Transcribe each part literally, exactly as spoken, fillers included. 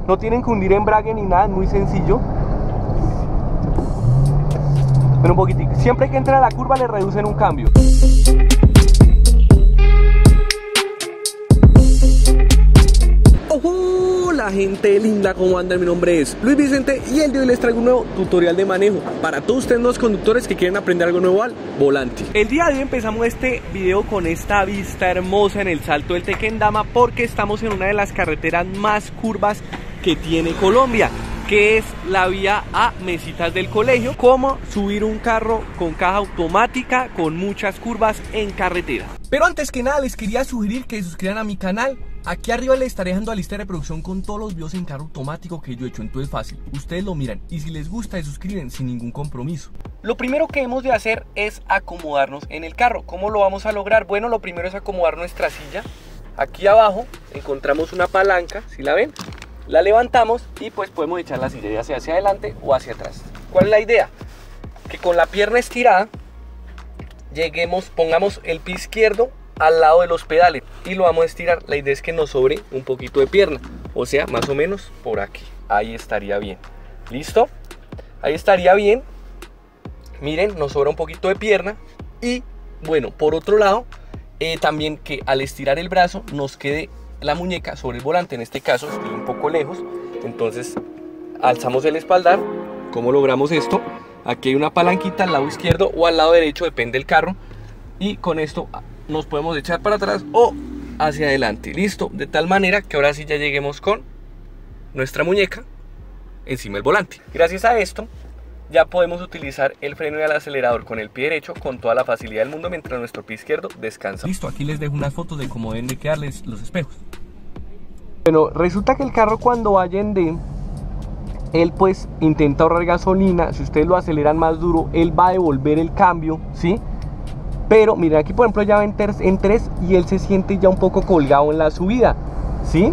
no tienen que hundir embrague ni nada, es muy sencillo. Pero un poquitico, siempre que entren a la curva le reducen un cambio. Hola gente linda, ¿cómo andan? Mi nombre es Luis Vicente y el día de hoy les traigo un nuevo tutorial de manejo para todos ustedes los conductores que quieren aprender algo nuevo al volante. El día de hoy empezamos este video con esta vista hermosa en el Salto del Tequendama porque estamos en una de las carreteras más curvas que tiene Colombia, que es la vía a Mesitas del Colegio. Cómo subir un carro con caja automática con muchas curvas en carretera. Pero antes que nada les quería sugerir que se suscriban a mi canal. Aquí arriba les estaré dejando la lista de reproducción con todos los videos en carro automático que yo he hecho. Entonces fácil, ustedes lo miran y si les gusta se suscriben sin ningún compromiso. Lo primero que hemos de hacer es acomodarnos en el carro. ¿Cómo lo vamos a lograr? Bueno, lo primero es acomodar nuestra silla. Aquí abajo encontramos una palanca, ¿sí la ven? La levantamos y pues podemos echar la silla ya sea hacia adelante o hacia atrás. ¿Cuál es la idea? Que con la pierna estirada lleguemos, pongamos el pie izquierdo al lado de los pedales y lo vamos a estirar. La idea es que nos sobre un poquito de pierna, o sea, más o menos por aquí. Ahí estaría bien. ¿Listo? Ahí estaría bien. Miren, nos sobra un poquito de pierna. Y bueno, por otro lado, eh, también que al estirar el brazo nos quede la muñeca sobre el volante. En este caso estoy un poco lejos, entonces alzamos el espaldar. ¿Cómo logramos esto? Aquí hay una palanquita al lado izquierdo o al lado derecho, depende del carro, y con esto nos podemos echar para atrás o hacia adelante. Listo, de tal manera que ahora sí ya lleguemos con nuestra muñeca encima del volante. Gracias a esto ya podemos utilizar el freno y el acelerador con el pie derecho con toda la facilidad del mundo mientras nuestro pie izquierdo descansa. Listo, aquí les dejo unas fotos de cómo deben de quedarles los espejos. Bueno, resulta que el carro cuando vaya en D, él pues intenta ahorrar gasolina. Si ustedes lo aceleran más duro, él va a devolver el cambio, ¿sí? Pero miren, aquí por ejemplo ya va en tres y él se siente ya un poco colgado en la subida, ¿sí?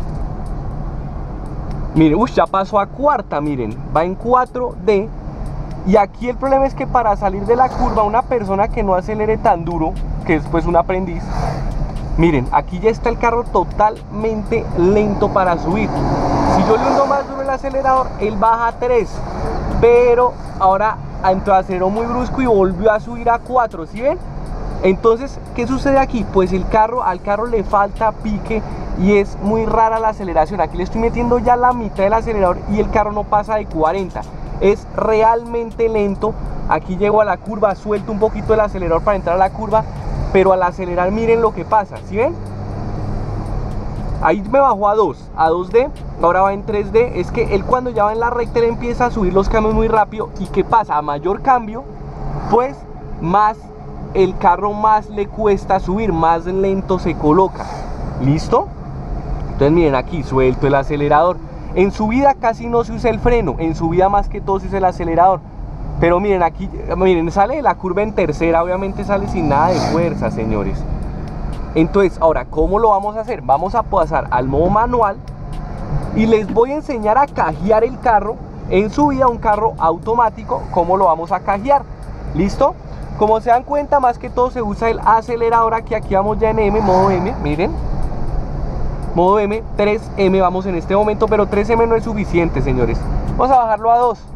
Miren, uy, ya pasó a cuarta, miren, va en cuatro D. Y aquí el problema es que para salir de la curva, una persona que no acelere tan duro, que es pues un aprendiz, miren, aquí ya está el carro totalmente lento para subir. Si yo le hundo más duro el acelerador, él baja a tres, pero ahora entró, aceleró muy brusco y volvió a subir a cuatro, ¿sí ven? Entonces, ¿qué sucede aquí? Pues el carro, al carro le falta pique y es muy rara la aceleración. Aquí le estoy metiendo ya la mitad del acelerador y el carro no pasa de cuarenta. Es realmente lento. Aquí llego a la curva, suelto un poquito el acelerador para entrar a la curva, pero al acelerar miren lo que pasa, ¿sí ven? Ahí me bajó a dos, a dos D, ahora va en tres D. Es que él cuando ya va en la recta, él empieza a subir los cambios muy rápido. ¿Y qué pasa? A mayor cambio, pues más el carro más le cuesta subir, más lento se coloca. ¿Listo? Entonces miren, aquí suelto el acelerador. En subida casi no se usa el freno, en subida más que todo se usa el acelerador. Pero miren, aquí, miren, sale de la curva en tercera, obviamente sale sin nada de fuerza, señores. Entonces, ahora, ¿cómo lo vamos a hacer? Vamos a pasar al modo manual y les voy a enseñar a cajear el carro en subida, un carro automático. ¿Cómo lo vamos a cajear? ¿Listo? Como se dan cuenta, más que todo se usa el acelerador. Aquí, aquí vamos ya en M, modo M, miren. Modo M, tres M vamos en este momento, pero tres M no es suficiente, señores. Vamos a bajarlo a dos.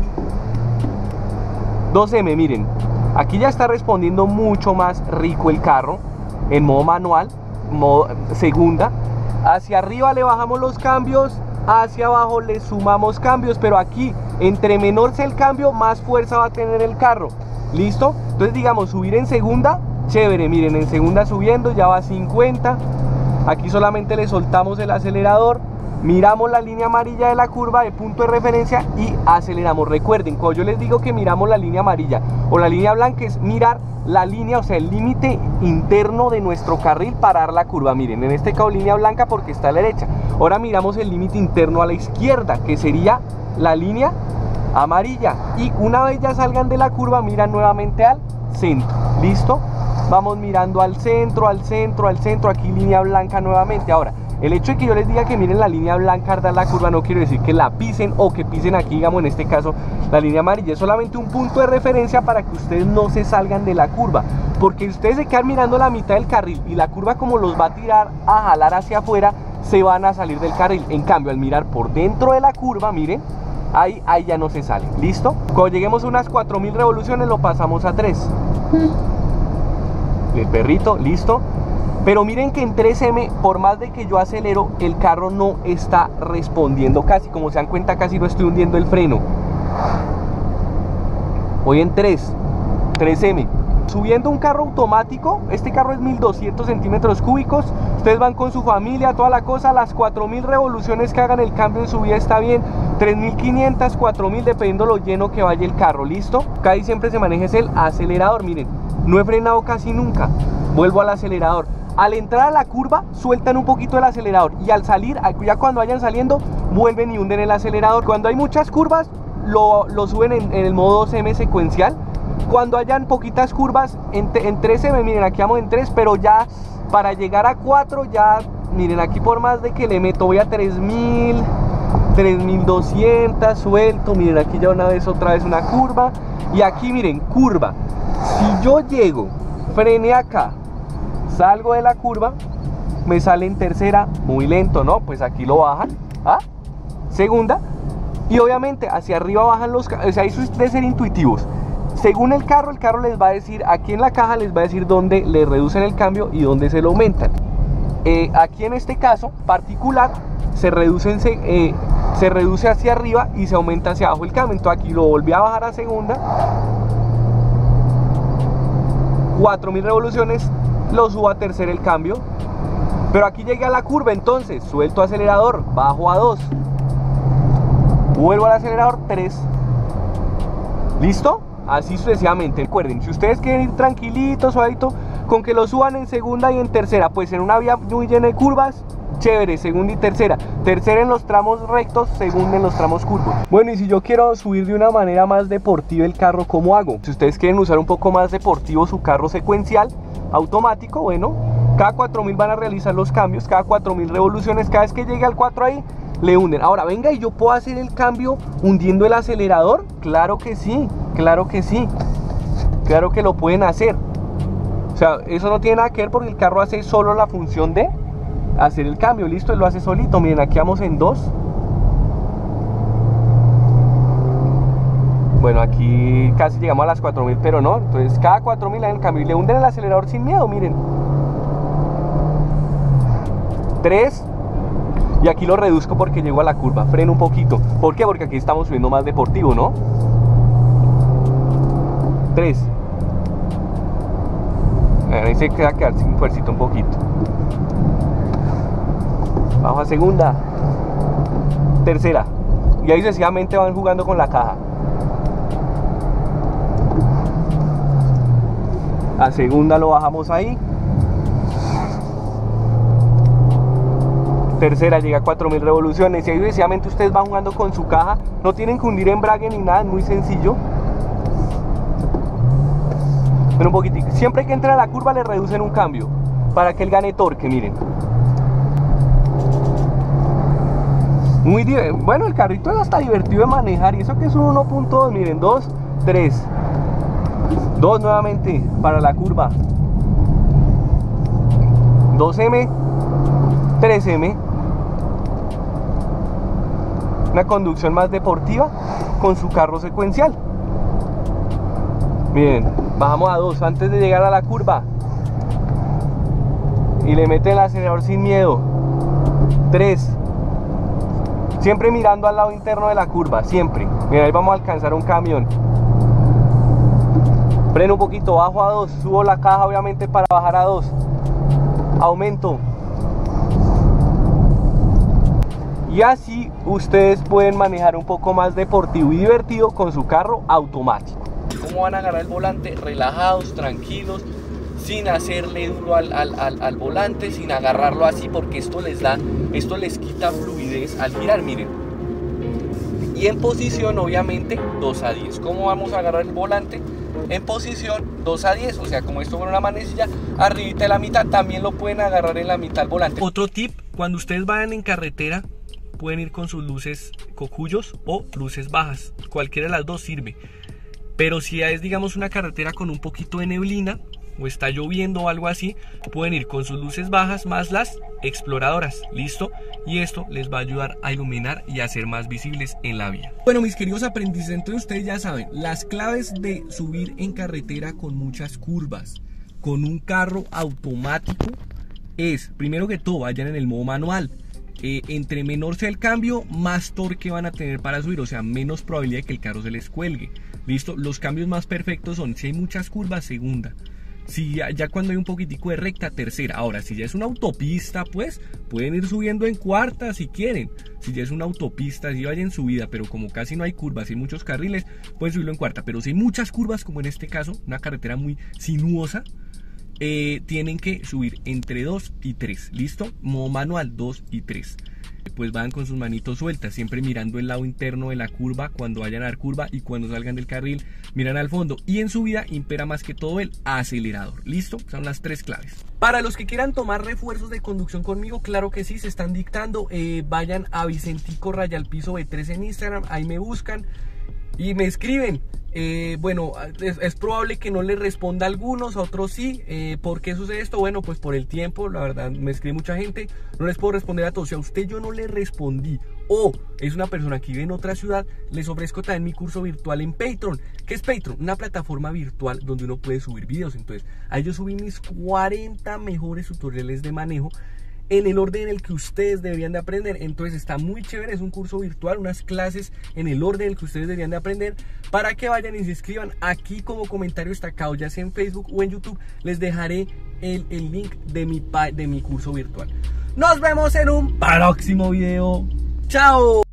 dos M, miren. Aquí ya está respondiendo mucho más rico el carro. En modo manual, modo segunda. Hacia arriba le bajamos los cambios, hacia abajo le sumamos cambios, pero aquí entre menor sea el cambio, más fuerza va a tener el carro. ¿Listo? Entonces digamos, subir en segunda, chévere, miren, en segunda subiendo ya va a cincuenta. Aquí solamente le soltamos el acelerador, miramos la línea amarilla de la curva de punto de referencia y aceleramos. Recuerden, cuando yo les digo que miramos la línea amarilla o la línea blanca, es mirar la línea, o sea, el límite interno de nuestro carril para dar la curva. Miren, en este caso línea blanca porque está a la derecha. Ahora miramos el límite interno a la izquierda, que sería la línea amarilla. Y una vez ya salgan de la curva, miran nuevamente al centro. ¿Listo? Vamos mirando al centro, al centro, al centro. Aquí línea blanca nuevamente. Ahora, el hecho de que yo les diga que miren la línea blanca al dar la curva no quiere decir que la pisen o que pisen aquí, digamos en este caso la línea amarilla. Es solamente un punto de referencia para que ustedes no se salgan de la curva, porque ustedes se quedan mirando la mitad del carril y la curva como los va a tirar a jalar hacia afuera, se van a salir del carril. En cambio, al mirar por dentro de la curva, miren, ahí, ahí ya no se sale. ¿Listo? Cuando lleguemos a unas cuatro mil revoluciones lo pasamos a tres. El perrito, listo. Pero miren que en tres eme, por más de que yo acelero, el carro no está respondiendo casi. Como se dan cuenta, casi no estoy hundiendo el freno. Voy en tres, tres eme. Subiendo un carro automático, este carro es mil doscientos centímetros cúbicos. Ustedes van con su familia, toda la cosa, las cuatro mil revoluciones que hagan el cambio en subida está bien. tres mil quinientas, cuatro mil, dependiendo lo lleno que vaya el carro, ¿listo? Casi siempre se maneja es el acelerador. Miren, no he frenado casi nunca. Vuelvo al acelerador. Al entrar a la curva, sueltan un poquito el acelerador. Y al salir, ya cuando vayan saliendo, vuelven y hunden el acelerador. Cuando hay muchas curvas, lo, lo suben en, en el modo dos eme secuencial. Cuando hayan poquitas curvas, en, en tres eme, miren, aquí vamos en tres, pero ya para llegar a cuatro, ya, miren, aquí por más de que le meto, voy a tres mil, tres mil doscientos, suelto, miren, aquí ya una vez, otra vez una curva. Y aquí, miren, curva. Si yo llego, frené acá, salgo de la curva, me sale en tercera, muy lento, ¿no? Pues aquí lo bajan, ¿ah? Segunda, y obviamente hacia arriba bajan los, o sea, eso es de ser intuitivos. Según el carro, el carro les va a decir, aquí en la caja les va a decir dónde le reducen el cambio y dónde se lo aumentan. Eh, aquí en este caso particular, se, reducen, se, eh, se reduce hacia arriba y se aumenta hacia abajo el cambio. Entonces aquí lo volví a bajar a segunda, cuatro mil revoluciones, lo subo a tercera el cambio. Pero aquí llegué a la curva, entonces suelto acelerador, bajo a dos, vuelvo al acelerador, tres. ¿Listo? Así sucesivamente. Recuerden, si ustedes quieren ir tranquilitos, suavito, con que lo suban en segunda y en tercera, pues en una vía muy llena de curvas, chévere, segunda y tercera. Tercera en los tramos rectos, segunda en los tramos curvos. Bueno, y si yo quiero subir de una manera más deportiva el carro, ¿cómo hago? Si ustedes quieren usar un poco más deportivo su carro secuencial, automático, bueno, cada cuatro mil van a realizar los cambios, cada cuatro mil revoluciones, cada vez que llegue al cuatro ahí, le hunden. Ahora, venga, ¿y yo puedo hacer el cambio hundiendo el acelerador? Claro que sí, claro que sí, claro que lo pueden hacer. O sea, eso no tiene nada que ver porque el carro hace solo la función de hacer el cambio, listo, él lo hace solito. Miren, aquí vamos en dos. Bueno, aquí casi llegamos a las cuatro mil, pero no. Entonces cada cuatro mil en el cambio y le hunden el acelerador sin miedo, miren. tres. Y aquí lo reduzco porque llego a la curva, freno un poquito. ¿Por qué? Porque aquí estamos subiendo más deportivo, ¿no? tres. Ahí se queda quedar sin fuercito un poquito. Bajo a segunda. Tercera. Y ahí sucesivamente van jugando con la caja. A segunda lo bajamos ahí. Tercera llega a cuatro mil revoluciones. Y ahí sucesivamente ustedes van jugando con su caja. No tienen que hundir embrague ni nada, es muy sencillo. Pero un poquitico. Siempre que entra a la curva le reducen un cambio para que él gane torque, miren. Muy bueno, el carrito es hasta divertido de manejar. Y eso que es un uno punto dos, miren, dos, tres, dos nuevamente para la curva, dos eme, tres eme. Una conducción más deportiva con su carro secuencial. Miren, bajamos a dos antes de llegar a la curva y le meten el acelerador sin miedo. tres. Siempre mirando al lado interno de la curva, siempre. Mira, ahí vamos a alcanzar un camión. Freno un poquito, bajo a dos, subo la caja obviamente para bajar a dos. Aumento. Y así ustedes pueden manejar un poco más deportivo y divertido con su carro automático. ¿Cómo van a agarrar el volante? Relajados, tranquilos, sin hacerle duro al, al, al, al volante, sin agarrarlo así, porque esto les da, esto les quita fluidez al girar, miren. Y en posición obviamente dos a diez. ¿Cómo vamos a agarrar el volante? En posición dos a diez, o sea, como esto fuera una manecilla, arribita de la mitad, también lo pueden agarrar en la mitad el volante. Otro tip, cuando ustedes vayan en carretera, pueden ir con sus luces cocuyos o luces bajas, cualquiera de las dos sirve. Pero si es, digamos, una carretera con un poquito de neblina, o está lloviendo o algo así, pueden ir con sus luces bajas más las exploradoras, ¿listo? Y esto les va a ayudar a iluminar y a ser más visibles en la vía. Bueno, mis queridos aprendices, entonces ustedes ya saben las claves de subir en carretera con muchas curvas con un carro automático es, primero que todo, vayan en el modo manual. Eh, entre menor sea el cambio, más torque van a tener para subir, o sea, menos probabilidad de que el carro se les cuelgue. Listo, los cambios más perfectos son, si hay muchas curvas, segunda. Si ya, ya cuando hay un poquitico de recta, tercera. Ahora, si ya es una autopista, pues pueden ir subiendo en cuarta si quieren. Si ya es una autopista, si vayan en subida, pero como casi no hay curvas y muchos carriles, pueden subirlo en cuarta. Pero si hay muchas curvas, como en este caso, una carretera muy sinuosa, Eh, tienen que subir entre dos y tres, ¿listo? Modo manual dos y tres. Pues van con sus manitos sueltas, siempre mirando el lado interno de la curva cuando vayan a dar curva, y cuando salgan del carril miran al fondo. Y en subida impera más que todo el acelerador, ¿listo? Son las tres claves. Para los que quieran tomar refuerzos de conducción conmigo, claro que sí, se están dictando. eh, Vayan a Vicentico Rayal Piso B tres en Instagram, ahí me buscan y me escriben. Eh, bueno, es, es probable que no les responda a algunos, a otros sí. eh, ¿Por qué sucede esto? Bueno, pues por el tiempo, la verdad, me escribe mucha gente, no les puedo responder a todos. Si a usted yo no le respondí, o es una persona que vive en otra ciudad, les ofrezco también mi curso virtual en Patreon. ¿Qué es Patreon? Una plataforma virtual donde uno puede subir videos. Entonces, ahí yo subí mis cuarenta mejores tutoriales de manejo en el orden en el que ustedes deberían de aprender. Entonces está muy chévere, es un curso virtual, unas clases en el orden en el que ustedes deberían de aprender, para que vayan y se inscriban. Aquí como comentario destacado, ya sea en Facebook o en YouTube, les dejaré el, el link de mi, de mi curso virtual. Nos vemos en un próximo video. ¡Chao!